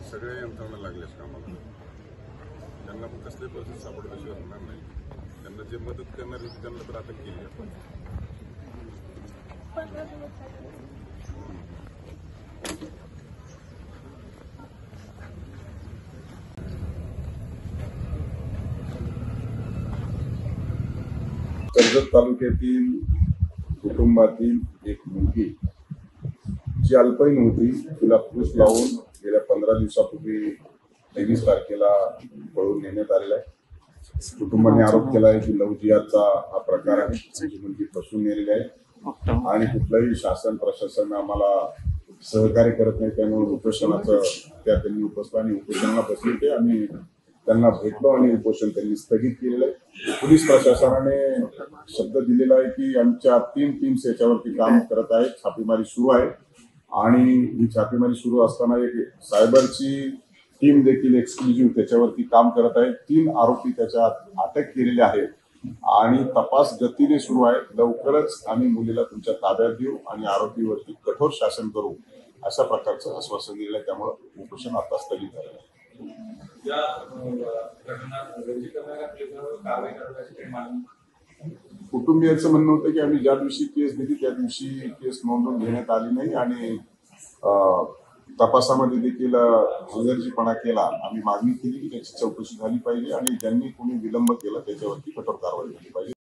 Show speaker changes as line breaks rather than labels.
सगळ्या यंत्रणा लागल्याच कामाला. त्यांना पण कसले परिस्थिती सापडल्याशिवाय होणार नाही. त्यांना जे मदत करणार होती त्यांना तर अटक केली आपण. कर्जत तालुक्यातील कुटुंबातील एक मुलगी जी अल्पवयीन होती, तिला फूस लावून गेल्या 15 दिवसापूर्वी 23 तारखेला पळून नेण्यात आलेला आहे. कुटुंबाने आरोप केला आहे की लवजियाचा हा प्रकार आहे, जी मुलगी फसून नेलेली आहे आणि कुठलाही शासन प्रशासन आम्हाला सहकार्य करत नाही. त्यामुळे उपोषणाचं त्यांनी उपसलं आणि उपोषणाला बसले ते आम्ही त्यांना भेटलो आणि उपोषण त्यांनी स्थगित केलेलं आहे. पोलीस प्रशासनाने शब्द दिलेला आहे की आमच्या 3 टीम्स याच्यावरती काम करत आहेत, छापेमारी सुरू आहे आणि ही छापेमारी सुरू असताना एक सायबरची टीम देखील एक्सक्लुझिव्ह त्याच्यावरती काम करत आहे. 3 आरोपी त्याच्यात अटक केलेले आहेत आणि तपास गतीने सुरू आहे. लवकरच आम्ही मुलीला तुमच्या ताब्यात देऊ आणि आरोपीवरती कठोर शासन करू अशा प्रकारचं आश्वासन दिलेलं आहे. त्यामुळे उपोषण आता स्थगित झालेलं आहे. कुटुंबियांचं म्हणणं होतं की आम्ही ज्या दिवशी केस दिली त्या दिवशी केस नोंदवून घेण्यात आली नाही आणि तपासामध्ये देखील हलगर्जीपणा केला. आम्ही मागणी केली की त्याची चौकशी झाली पाहिजे आणि ज्यांनी कोणी विलंब केला त्याच्यावरती कठोर कारवाई झाली पाहिजे.